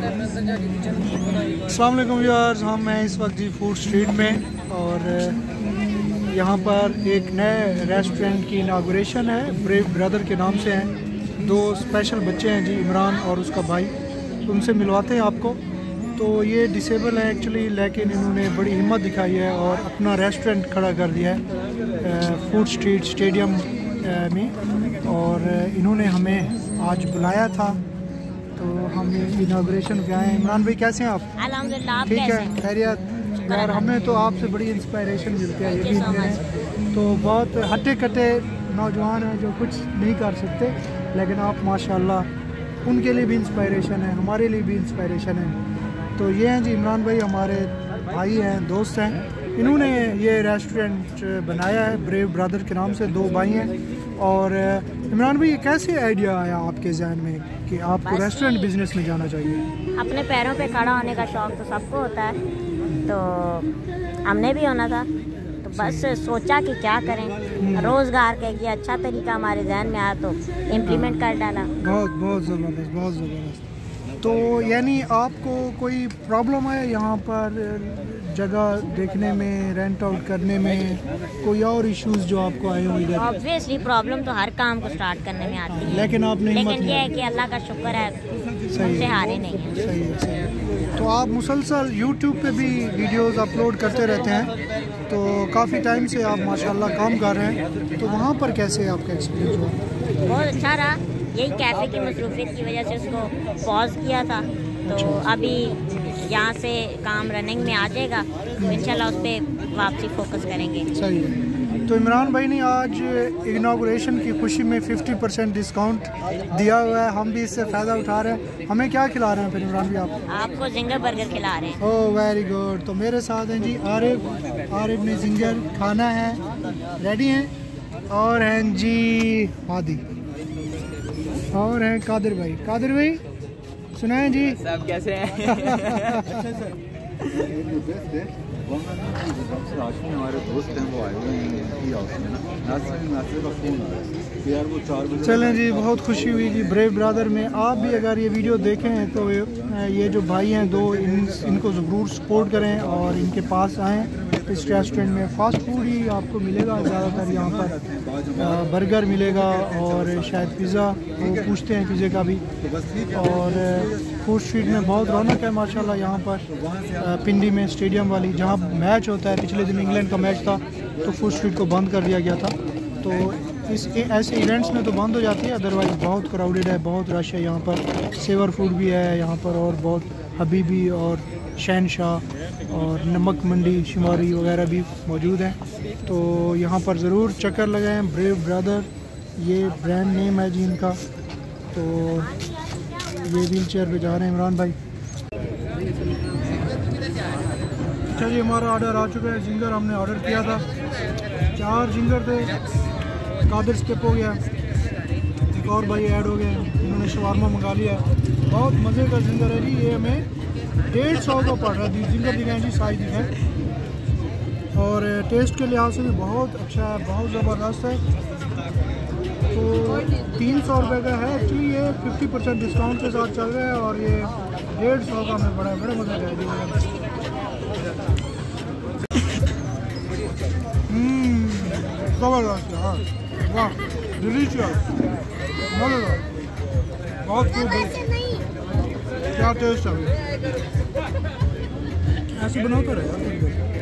अस्सलाम वालेकुम व्यूअर्स, हम हैं इस वक्त जी फूड स्ट्रीट में और यहाँ पर एक नए रेस्टोरेंट की इनागुरेशन है। ब्रेव ब्रदर के नाम से हैं। दो स्पेशल बच्चे हैं जी, इमरान और उसका भाई। उनसे मिलवाते हैं आपको। तो ये डिसेबल है एक्चुअली, लेकिन इन्होंने बड़ी हिम्मत दिखाई है और अपना रेस्टोरेंट खड़ा कर दिया है फूड स्ट्रीट स्टेडियम में। और इन्होंने हमें आज बुलाया था, तो हम इनाग्रेशन पे आए हैं। इमरान भाई कैसे हैं आप? अल्हम्दुलिल्लाह, ठीक है, खैरियत। यार हमें तो आपसे बड़ी इंस्पायरेशन मिलती है, ये भी हैं। तो बहुत हट्टे कट्टे नौजवान हैं जो कुछ नहीं कर सकते, लेकिन आप माशाल्लाह उनके लिए भी इंस्पायरेशन है, हमारे लिए भी इंस्पायरेशन है। तो ये हैं जी इमरान भाई, हमारे भाई हैं, दोस्त हैं। इन्होंने ये रेस्टोरेंट बनाया है ब्रेव ब्रदर के नाम से। दो भाई हैं। और इमरान भाई, ये कैसे आइडिया आया आपके जहन में कि आपको रेस्टोरेंट बिजनेस में जाना चाहिए? अपने पैरों पे खड़ा होने का शौक तो सबको होता है, तो हमने भी होना था। तो बस सोचा कि क्या करें, रोज़गार का ये अच्छा तरीका हमारे जहन में आया तो इम्प्लीमेंट कर डाला। बहुत ज़बरदस्त, बहुत ज़बरदस्त। तो यानी आपको कोई प्रॉब्लम है यहाँ पर जगह देखने में, रेंट आउट करने में, कोई और इश्यूज जो आपको आए हो इधर? ऑब्वियसली प्रॉब्लम तो हर काम को स्टार्ट करने में आती है, लेकिन आपने लेकिन ये है कि अल्लाह का शुक्र है, हमसे हारे नहीं है। सही है, सही है। तो आप मुसलसल यूट्यूब पे भी वीडियोस अपलोड करते रहते हैं, तो काफ़ी टाइम से आप माशाल्लाह काम कर रहे हैं। तो वहाँ पर कैसे आपका एक्सपीरियंस हुआ? बहुत अच्छा रहा। यही कैफ़े की मसरूफियत की वजह से उसको पॉज किया था, तो अभी यहाँ से काम रनिंग में आ जाएगा, तो इंशाल्लाह उस पर वापसी फोकस करेंगे। सही है। तो इमरान भाई ने आज इनागुरेशन की खुशी में 50% डिस्काउंट दिया हुआ है, हम भी इससे फ़ायदा उठा रहे हैं। हमें क्या खिला रहे हैं फिर इमरान भाई आप? आपको जिंगर बर्गर खिला रहे हैं। Oh very good. तो मेरे साथ हैं जी आरिफ ने जिंगर खाना है, रेडी हैं। और हैं जी हादी, और हैं कादिर भाई सुनाएं जी। सब कैसे हैं? हमारे दोस्त हैं, वो आए हुए हैं, चलें जी, बहुत खुशी हुई जी ब्रेव ब्रदर में। आप भी अगर ये वीडियो देखें तो ये जो भाई हैं दो, इनको ज़रूर सपोर्ट करें और इनके पास आएँ। इस रेस्टोरेंट में फ़ास्ट फूड ही आपको मिलेगा ज़्यादातर, यहाँ पर बर्गर मिलेगा और शायद पिज़्ज़ा, वो पूछते हैं पिज़्ज़े का भी। और फूड स्ट्रीट में बहुत रौनक है माशाल्लाह यहाँ पर। पिंडी में स्टेडियम वाली जहाँ मैच होता है, पिछले दिन इंग्लैंड का मैच था तो फूड स्ट्रीट को बंद कर दिया गया था। तो ऐसे इवेंट्स में तो बंद हो जाती है, अदरवाइज़ बहुत क्राउडेड है, बहुत रश है यहाँ पर। सेवर फूड भी है यहाँ पर, और बहुत हबीबी और शहनशाह और नमक मंडी शुमारी वगैरह भी मौजूद हैं। तो यहाँ पर ज़रूर चक्कर लगाएं। ब्रेव ब्रदर ये ब्रांड नेम है जी इनका। तो ये व्हील चेयर पे जा रहे हैं इमरान भाई। अच्छा जी, हमारा ऑर्डर आ चुका है। जिंगर हमने ऑर्डर किया था, 4 जिंगर थे, कादिर स्किप हो गया, एक और भाई ऐड हो गए, इन्होंने शवारमा मंगा लिया। बहुत मज़े का जिंगर है जी, ये हमें 150 का पड़ रहा है। जिंगर दिखाएँ जी, साइज दिखाएँ, और टेस्ट के लिहाज से भी बहुत अच्छा है, बहुत ज़बरदस्त है। तो 300 रुपये का है एक्चुअली, ये 50% डिस्काउंट के साथ चल रहा है, और ये 150 का हमें बड़े मज़े का है। ज़बरदस्त, हाँ वाह, डिलीशियस, मज़ेदार, बहुत खूब, क्या टेस्ट है। ऐसे बनाते रहे।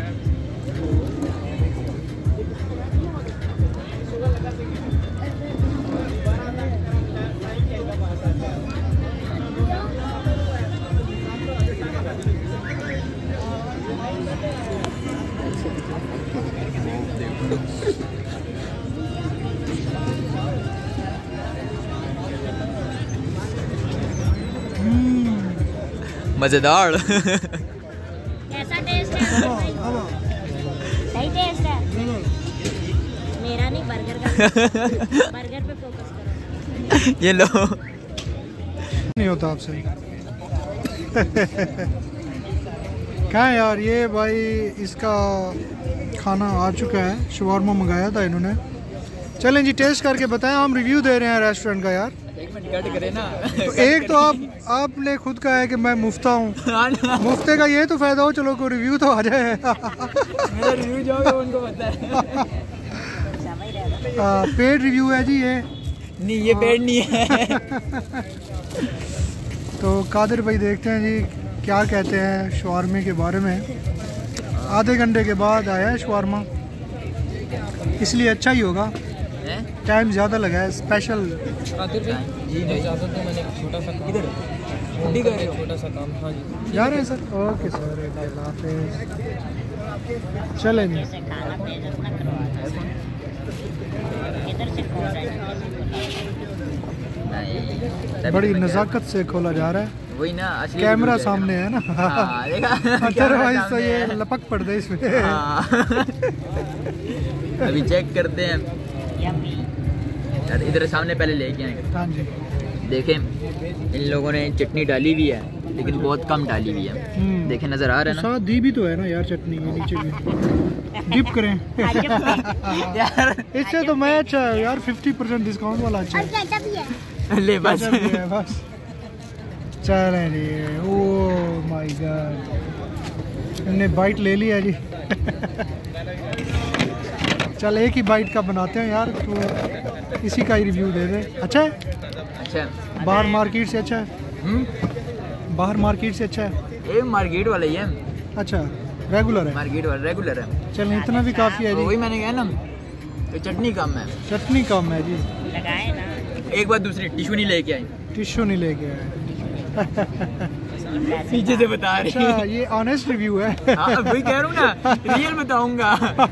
मज़ेदार। कैसा टेस्ट है? सही टेस्ट है। मेरा नहीं, बर्गर का। बर्गर पे फोकस करो। ये लो, नहीं होता आपसे। क्या है यार, ये भाई इसका खाना आ चुका है, शवारमा मंगाया था इन्होंने। चलें जी, टेस्ट करके बताएं, हम रिव्यू दे रहे हैं रेस्टोरेंट का यार। एक मिनट कट करे ना। तो एक तो आपने खुद कहा है कि मैं मुफ्ता हूँ। मुफ्ते का ये तो फायदा हो, चलो कोई रिव्यू तो आ जाए। मेरा रिव्यू जो है उनको पता है। पेड रिव्यू है जी ये। नहीं ये पेड नहीं है। तो कादिर भाई देखते हैं जी क्या कहते हैं शवारमे के बारे में। आधे घंटे के बाद आया है शवारमा, इसलिए अच्छा ही होगा। टाइम ज़्यादा लगा है स्पेशल। जी इजाज़त दो, मैंने छोटा सा इधर छोटा सा काम। हाँ जी जा रहे हैं सर। ओके सर, अल्लाह हाफिज़। चलें जी। बड़ी नज़ाकत से खोला जा रहा है। वही ना, कैमरा सामने है ना। अदरवाइज तो ये लपक पड़ गई इसमें। अभी चेक करते हैं यार, इधर सामने पहले लेके आएंगे। हाँ जी देखें इन लोगों ने चटनी डाली हुई है, लेकिन बहुत कम डाली हुई है। देखें नजर आ रहा है ना, साथ दी भी तो है ना यार चटनी, ये नीचे भी डिप करें। यार इससे तो मैं अच्छा है यार, 50% डिस्काउंट वाला अच्छा है। ले बस बस चलें जी। ओह माय गॉड, हमने बाइट ले लिया जी। चल एक ही बाइट का बनाते हैं यार, तो इसी का ही रिव्यू दे दे। अच्छा है, अच्छा बाहर मार्केट से अच्छा है। बाहर मार्केट से अच्छा है। ये मार्केट वाला ही है। अच्छा रेगुलर है, मार्केट वाला रेगुलर है। चल इतना भी काफ़ी है जी। वही मैंने कहा ना, तो चटनी कम है। चटनी कम है जी। एक बार दूसरी टिश्यू नहीं लेके आई, टिश्यू नहीं लेके आए। पीछे से बता रही। अच्छा ये ऑनेस्ट रिव्यू है। हाँ वही कह रहा हूँ ना, रियल बताऊंगा।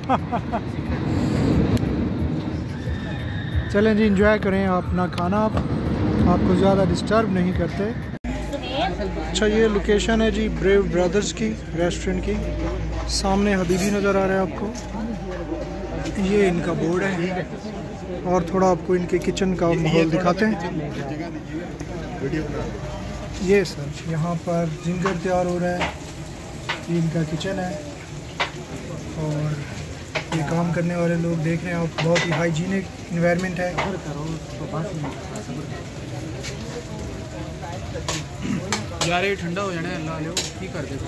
चलें जी, इंजॉय करें अपना खाना, आपको ज़्यादा डिस्टर्ब नहीं करते। अच्छा ये लोकेशन है जी ब्रेव ब्रदर्स की रेस्टोरेंट की। सामने हबीबी नज़र आ रहा है आपको, ये इनका बोर्ड है। और थोड़ा आपको इनके किचन का माहौल दिखाते हैं। ये सर यहाँ पर जिंगर तैयार हो रहा है, ये इनका किचन है। और ये काम करने वाले लोग देख रहे हैं आप, बहुत ही हाइजीनिक इन्वायरमेंट है। यार ये ठंडा हो जाना है, कर दे।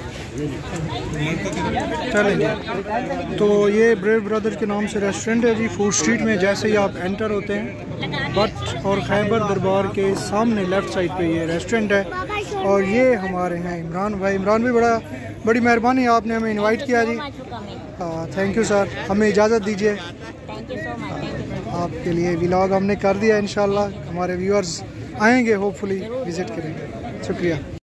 चलेंगे तो ये ब्रेव ब्रदर के नाम से रेस्टोरेंट है जी, फूड स्ट्रीट में। जैसे ही आप एंटर होते हैं बट और खैबर दरबार के सामने लेफ़्ट साइड पे ये रेस्टोरेंट है। और ये हमारे हैं इमरान भाई। इमरान भाई बड़ी मेहरबानी, आपने हमें इनवाइट किया जी। थैंक यू सर, हमें इजाज़त दीजिए। आपके लिए व्लॉग हमने कर दिया, इंशाल्लाह हमारे व्यूअर्स आएंगे, होपफुली विज़िट करेंगे। शुक्रिया।